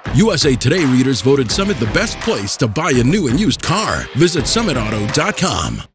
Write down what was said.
USA Today readers voted Summit the best place to buy a new and used car. Visit summitauto.com.